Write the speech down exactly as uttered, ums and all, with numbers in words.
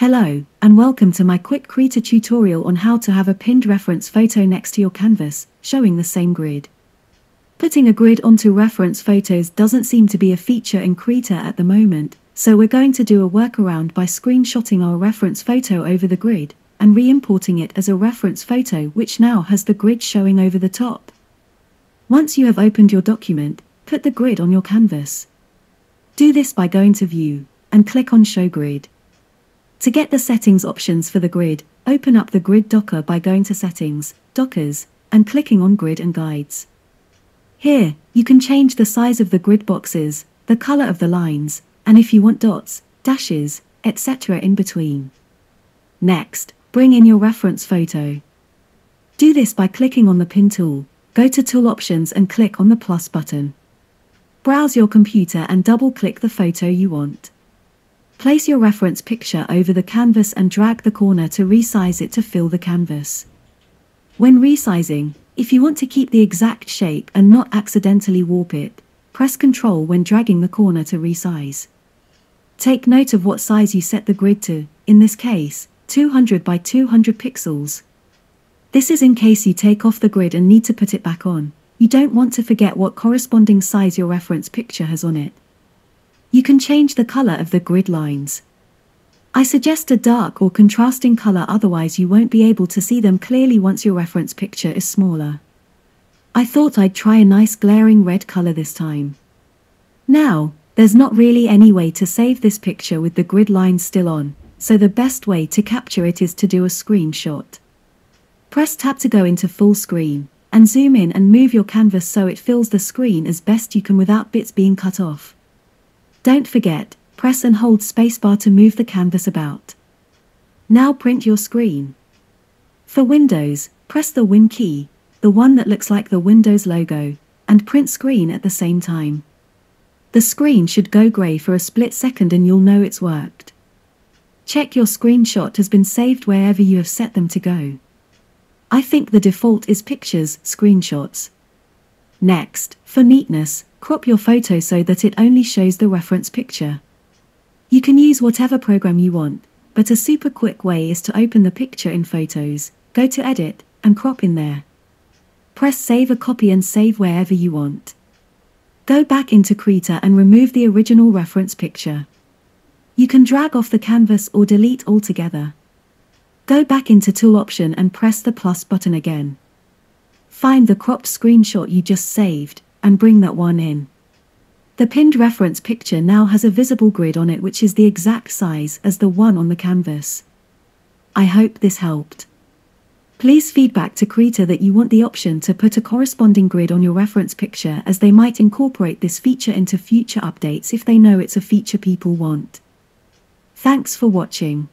Hello, and welcome to my quick Krita tutorial on how to have a pinned reference photo next to your canvas, showing the same grid. Putting a grid onto reference photos doesn't seem to be a feature in Krita at the moment, so we're going to do a workaround by screenshotting our reference photo over the grid, and re-importing it as a reference photo which now has the grid showing over the top. Once you have opened your document, put the grid on your canvas. Do this by going to View, and click on Show Grid. To get the settings options for the grid, open up the grid docker by going to Settings, Dockers, and clicking on Grid and Guides. Here, you can change the size of the grid boxes, the color of the lines, and if you want dots, dashes, et cetera in between. Next, bring in your reference photo. Do this by clicking on the Pin tool, go to Tool Options and click on the plus button. Browse your computer and double-click the photo you want. Place your reference picture over the canvas and drag the corner to resize it to fill the canvas. When resizing, if you want to keep the exact shape and not accidentally warp it, press Ctrl when dragging the corner to resize. Take note of what size you set the grid to, in this case, two hundred by two hundred pixels. This is in case you take off the grid and need to put it back on. You don't want to forget what corresponding size your reference picture has on it. You can change the color of the grid lines. I suggest a dark or contrasting color, otherwise you won't be able to see them clearly once your reference picture is smaller. I thought I'd try a nice glaring red color this time. Now, there's not really any way to save this picture with the grid lines still on, so the best way to capture it is to do a screenshot. Press Tab to go into full screen, and zoom in and move your canvas so it fills the screen as best you can without bits being cut off. Don't forget, press and hold spacebar to move the canvas about. Now print your screen. For Windows, press the Win key, the one that looks like the Windows logo, and print screen at the same time. The screen should go grey for a split second and you'll know it's worked. Check your screenshot has been saved wherever you have set them to go. I think the default is Pictures, Screenshots. Next, for neatness, crop your photo so that it only shows the reference picture. You can use whatever program you want, but a super quick way is to open the picture in Photos, go to Edit, and crop in there. Press Save a copy and save wherever you want. Go back into Krita and remove the original reference picture. You can drag off the canvas or delete altogether. Go back into Tool Option and press the plus button again. Find the cropped screenshot you just saved, and bring that one in. The pinned reference picture now has a visible grid on it which is the exact size as the one on the canvas. I hope this helped. Please feedback to Krita that you want the option to put a corresponding grid on your reference picture, as they might incorporate this feature into future updates if they know it's a feature people want. Thanks for watching.